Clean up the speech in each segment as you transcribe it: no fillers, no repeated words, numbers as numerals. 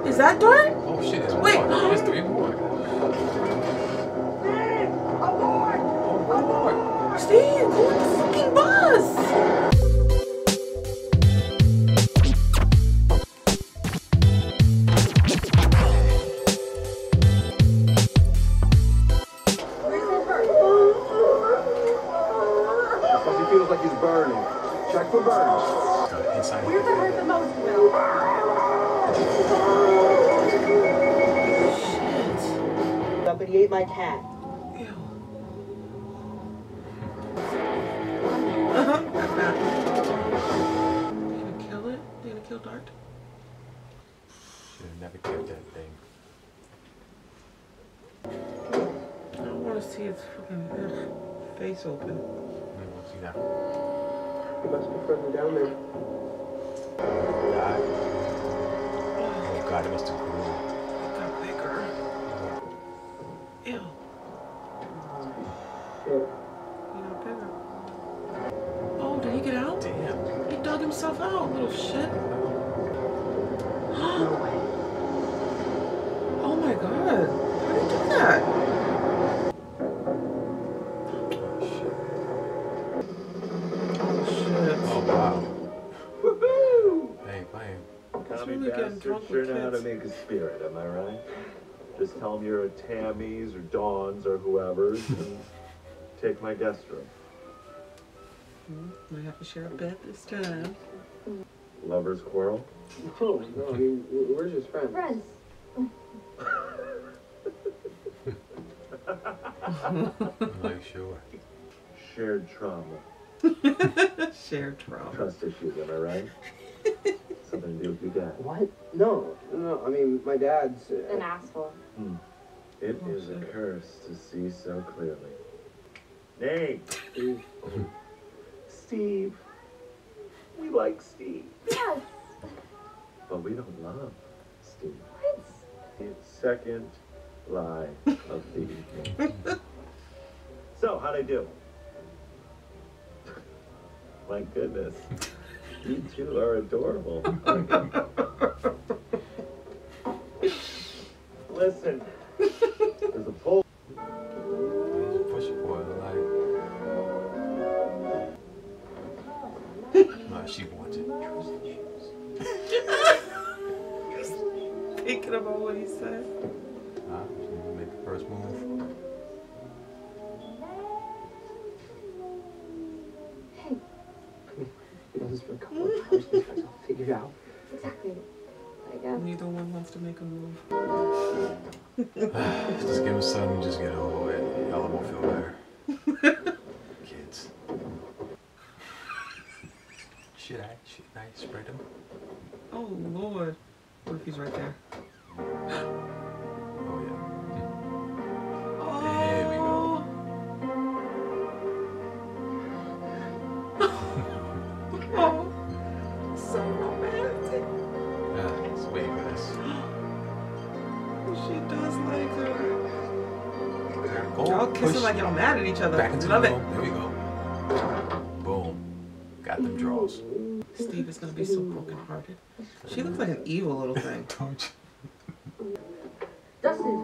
Is that Dart? Oh shit, it's Wait. more. There's 3 more. Steve, go on the fucking bus! Because he feels like he's burning. Check for burns. Where's the hurt the most, Will? Shit. But he ate my cat. Ew. You gonna kill it? You gonna kill Dart? Should have never killed that thing. I don't want to see its fucking face open. Maybe we'll see that. He must be further down there. Die. Oh god, it must have grew. It got bigger. Ew. Shit. He got bigger. Oh, did he get out? Damn. He dug himself out, little shit. No way. Oh my god. How did he do that? Oh shit. Oh wow. Woohoo! Hey, bang. Tommy really getting bastard drunk sure with know how to kids. make a spirit, am I right? Just tell him you're a Tammy's or Dawn's or whoever's and take my guest room. We have to share a bed this time. Lover's quarrel? No, no, I mean, we're just friends. Friends. Like, sure. Shared trauma. Shared trauma. Trust issues, am I right? Something to do with your dad. What? No, no, I mean, my dad's... An asshole. It is a curse to see so clearly. Nate! Steve. We like Steve. Yes. But we don't love Steve. What? The second lie of the evening. So, how'd I do? My goodness. You two are adorable. Listen. There's a pole. Push it for the light. No, she wants it. Trust issues. Thinking about what he said. She need to make the first move. He does this for a couple of times. These guys all figure it out. Exactly. I guess. Neither one wants to make a move. Just give him something and just get over it. Y'all won't feel better. Kids. Should I spread them? Oh Lord. What if he's right there? Oh yeah. Oh. There we go. Oh. So romantic. Yeah, let's wait for this. She does like her. Oh, Y'all push kissing like y'all mad at each other. back into Love the it. room. There we go. Boom. Got them draws. Steve is gonna be so brokenhearted. She looks like an evil little thing. Don't you? Dustin.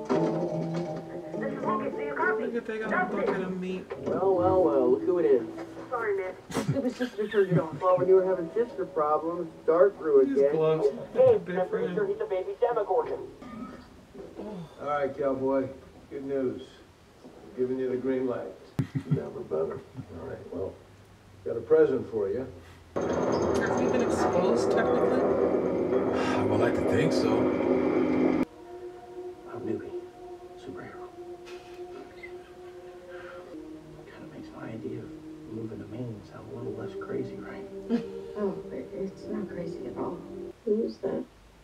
Look at they got a bucket of meat. Well, well, well, look who it is. Sorry, man. Stupid sister turned it off. Well, when you were having sister problems, Dart grew These again. gloves. Hey, Big that's for for sure him. he's a baby Demogorgon. All right, cowboy. Good news. Giving you the green light. Never better. All right, well, got a present for you. Has he been exposed technically? I would like to think so. I'm newbie, superhero. Kind of makes my idea of moving to Maine sound a little less crazy, right? Oh, it's not crazy at all. Who's that?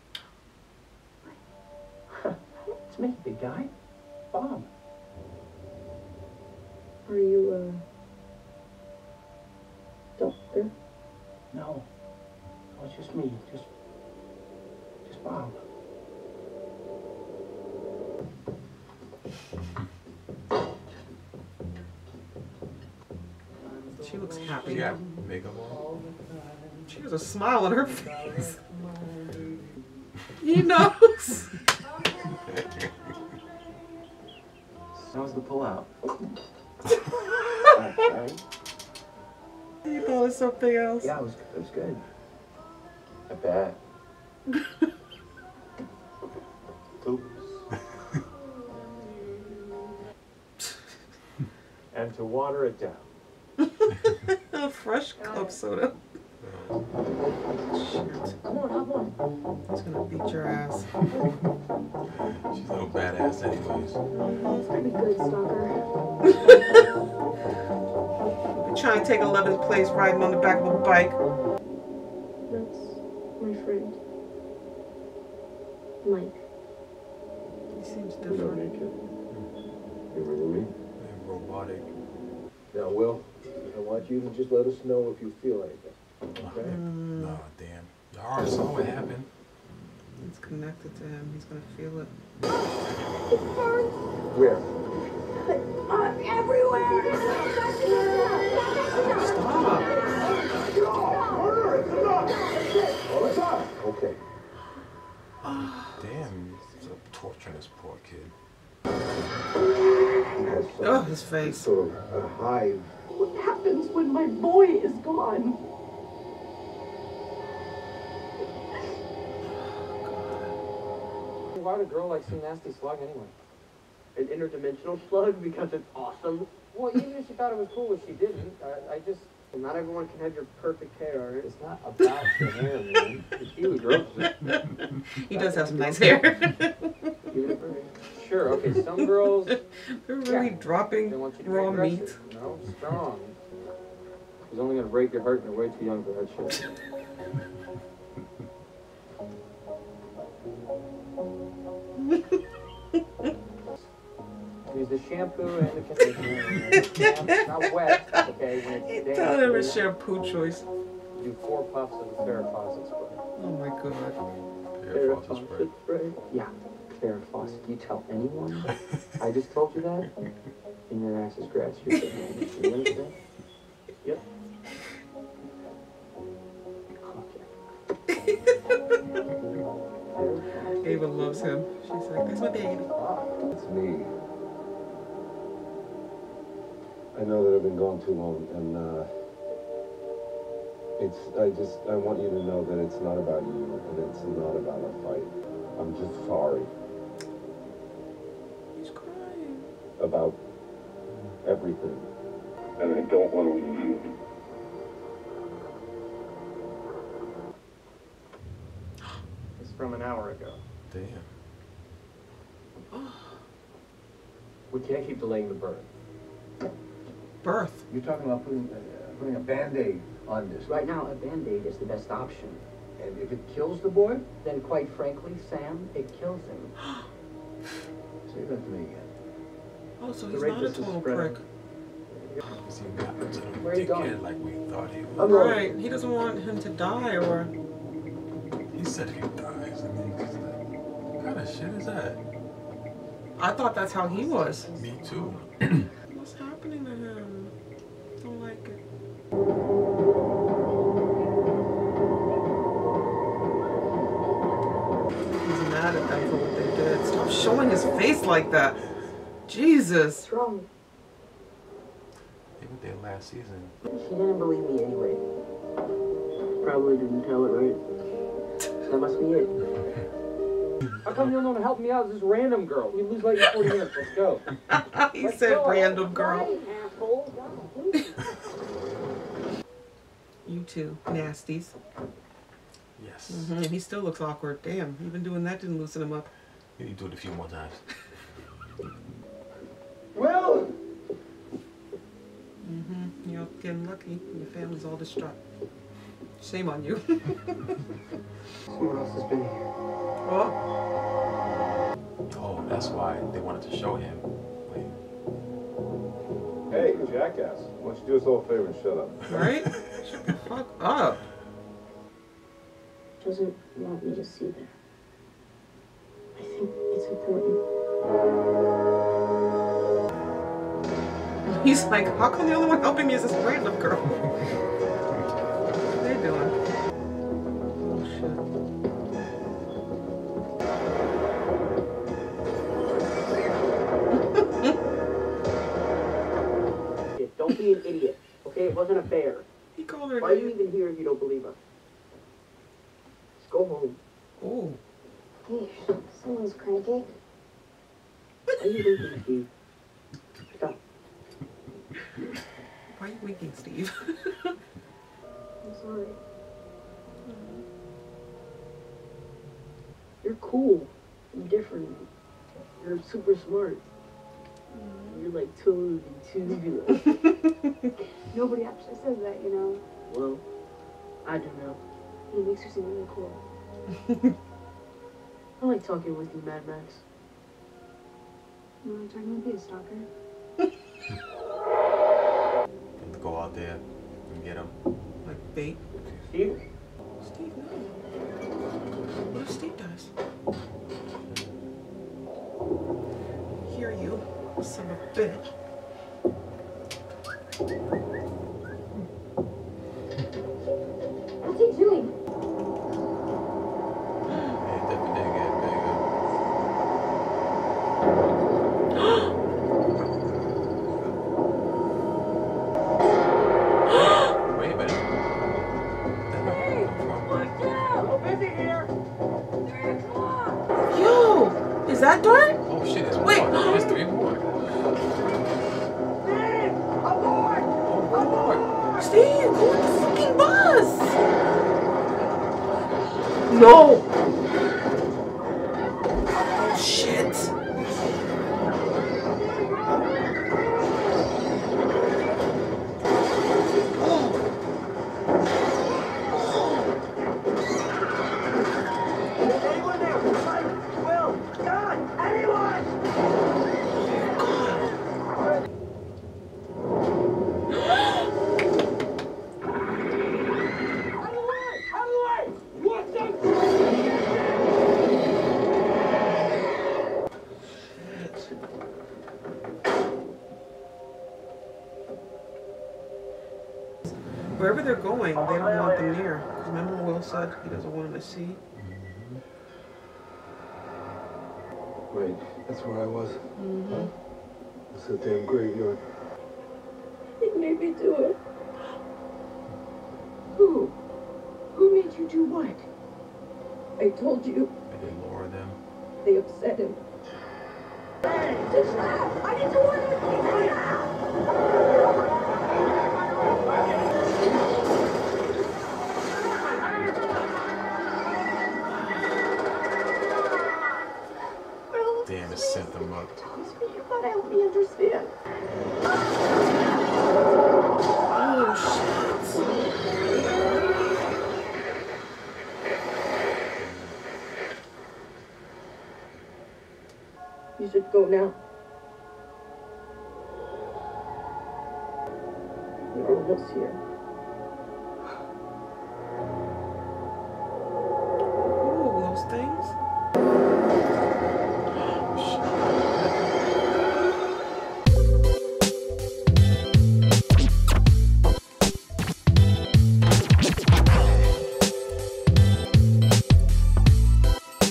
It's me, big guy. Bob. Are you, doctor? No. No, it's just me. Just Bob. She looks happy. She got makeup on. She has a smile on her face. He knows. That was the pullout. He thought of something else. Yeah, it was good. I bet. And to water it down. A fresh club soda. Shit. Come on, hop on. He's gonna beat your ass. She's a little badass anyways. It's pretty good, stalker. You're trying to take 11th place riding on the back of a bike. That's my friend. Mike. He seems You don't different. need to. You remember me? And robotic. Now, Will, I want you to just let us know if you feel anything. Okay? No, damn. Y'all already saw what happened. It's connected to him. He's gonna feel it. Where? Everywhere! Stop. Okay. Damn, he's torturing this poor kid. Oh, his face. Sort of a hive. What happens when my boy is gone? Why would a girl like some nasty slug anyway? An interdimensional slug because it's awesome. Well, even if she thought it was cool, if she didn't, I just... Not everyone can have your perfect hair, alright? It's not about the hair, man. He was gross. He does have some nice hair. Sure, okay, some girls, They're really they dropping want you to raw be meat. aggressive. No, strong. He's only gonna break your heart and you're way too young for that shit. Use the shampoo and the conditioner. It's not wet, okay? When He it's telling him his damp, shampoo choice. do 4 puffs of the Farrah Fawcett spray. Oh my god. Farrah Fawcett spray. Spray. Yeah, Farrah Fawcett. You tell anyone I just told you that, and your ass is scratched. You understand? Yep. Ava loves him. She's like, that's my baby. It's me. I know that I've been gone too long, and I want you to know that it's not about you, and it's not about a fight. I'm just sorry He's crying. about everything. And I don't want to leave you. It's from an hour ago. Damn. We can't keep delaying the birth. Birth. You're talking about putting a Band-Aid on this. Right now, a Band-Aid is the best option. And if it kills the boy, Then, quite frankly, Sam, it kills him. say that to me again. Oh, so The he's rate not a this is total spreading. prick. Is he not a little Where are you going? dickhead like we thought he was? I'm going. Right. He doesn't want him to die or... He said if he dies, I mean, just like, what kind of shit is that? I thought that's how he was. Me too. What's happening to him? Don't like it. He's mad at them for what they did. Stop showing his face like that. Jesus. What's wrong? They were there last season. She didn't believe me anyway. Probably didn't tell it right. That must be it. How come you don't want to help me out? This random girl. We lose like 40 minutes. Let's go. He said random girl. You two nasties. Yes. And he still looks awkward. Damn, even doing that didn't loosen him up. You need to do it a few more times. Well, You're getting lucky. Your family's all distraught. Shame on you. Someone else has been here. Oh, Oh, that's why they wanted to show him. Wait. hey, jackass. Why don't you do us all a favor and shut up? right? Shut the fuck up. Doesn't want me to see that. I think it's important. He's like, how come the only one helping me is this random girl? What are they doing? Oh shit. It wasn't a bear. He called her Why are you name. even here if you don't believe us? Just go home. Oh. Hey, someone's cranky. Why are you leaving, Steve? Stop. Why are you winking, Steve? I'm sorry. You're cool. You're different. You're super smart. You're like totally tubular. Nobody actually says that, you know. Well, I do know. It makes you seem really cool. I like talking with you, Mad Max. You want to turn and be a stalker? Let's go out there and get him. Like bait. Steve? Steve, no. What if Steve dies? Hear you, son of a bitch. What's he doing? Hey, definitely didn't get bigger. Wait a minute. Oh, busy here! Yo! Is that Dart? Oh shit, it's Wait. more. There's 3 more. Oh, Lord. Steve, go with the fucking bus! No! Oh, shit. Anyone there? Mike, Will, John, anyone? Out of the way! What the? Wherever they're going, they don't want them near. 'Cause remember Will said he doesn't want them to see? Wait, that's where I was? It's a damn graveyard. He made me do it. Who? Who made you do what? I told you. I did lower them. They upset him. Just laugh! I didn't do anything! Damn, it sent them up. You gotta help me understand. Oh, You should go now. You're almost here.